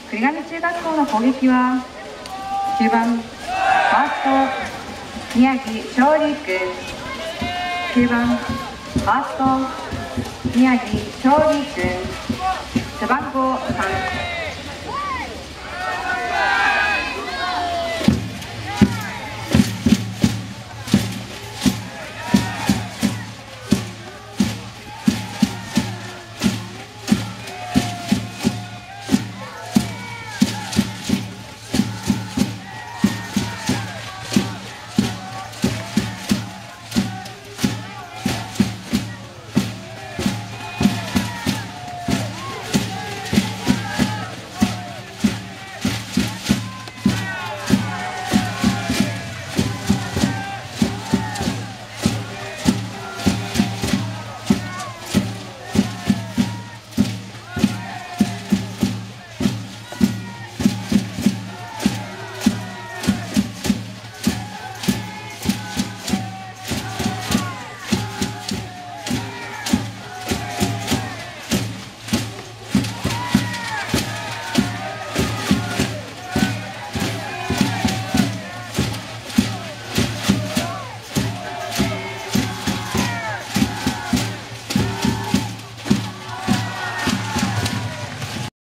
栗上中学校の攻撃は9番ファースト宮城勝利君、9番ファースト宮城勝利君、背番号3。